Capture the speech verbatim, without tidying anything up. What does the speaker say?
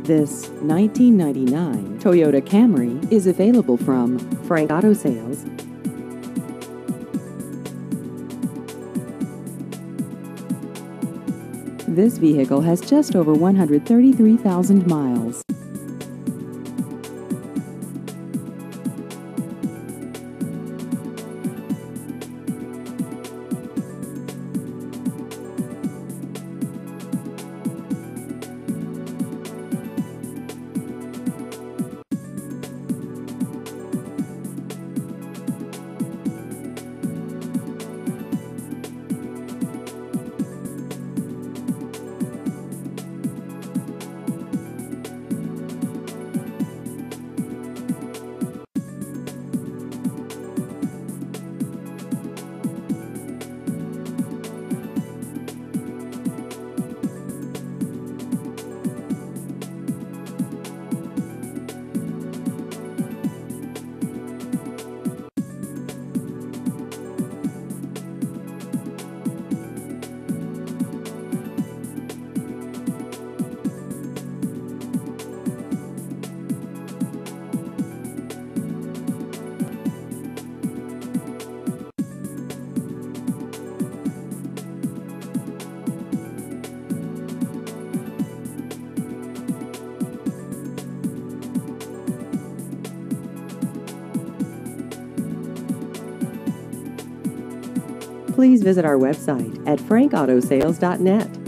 This nineteen ninety-nine Toyota Camry is available from Frank Auto Sales. This vehicle has just over one hundred thirty-three thousand miles. Please visit our website at frank auto sales dot net.